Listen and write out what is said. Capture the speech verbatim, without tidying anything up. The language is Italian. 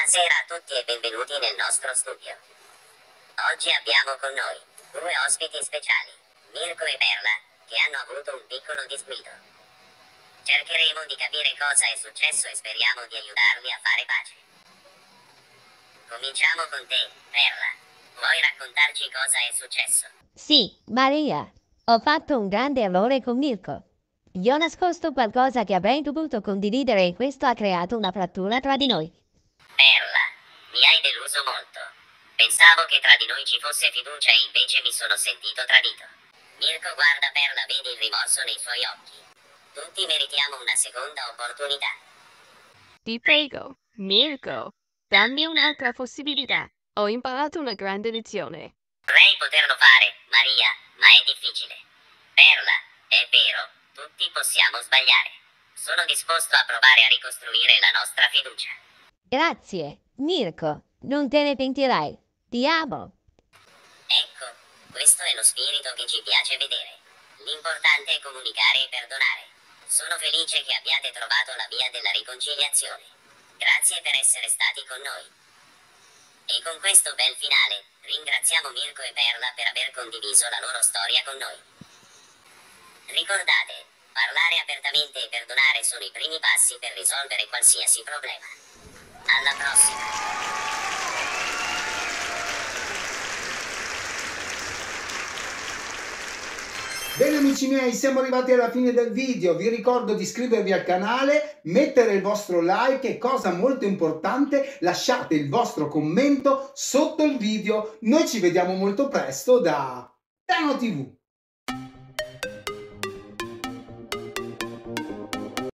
Buonasera a tutti e benvenuti nel nostro studio. Oggi abbiamo con noi due ospiti speciali, Mirko e Perla, che hanno avuto un piccolo disguido. Cercheremo di capire cosa è successo e speriamo di aiutarli a fare pace. Cominciamo con te, Perla. Vuoi raccontarci cosa è successo? Sì, Maria, ho fatto un grande errore con Mirko. Gli ho nascosto qualcosa che avrei dovuto condividere e questo ha creato una frattura tra di noi. Perla, mi hai deluso molto. Pensavo che tra di noi ci fosse fiducia e invece mi sono sentito tradito. Mirko guarda Perla, vedi il rimorso nei suoi occhi. Tutti meritiamo una seconda opportunità. Ti prego, Mirko, dammi un'altra possibilità. Ho imparato una grande lezione. Vorrei poterlo fare, Maria, ma è difficile. Perla, è vero, tutti possiamo sbagliare. Sono disposto a provare a ricostruire la nostra fiducia. Grazie, Mirko, non te ne pentirai. Ti amo. Ecco, questo è lo spirito che ci piace vedere. L'importante è comunicare e perdonare. Sono felice che abbiate trovato la via della riconciliazione. Grazie per essere stati con noi. E con questo bel finale, ringraziamo Mirko e Perla per aver condiviso la loro storia con noi. Ricordate, parlare apertamente e perdonare sono i primi passi per risolvere qualsiasi problema. Alla prossima! Bene amici miei, siamo arrivati alla fine del video. Vi ricordo di iscrivervi al canale, mettere il vostro like e, cosa molto importante, lasciate il vostro commento sotto il video. Noi ci vediamo molto presto da Tano tivù.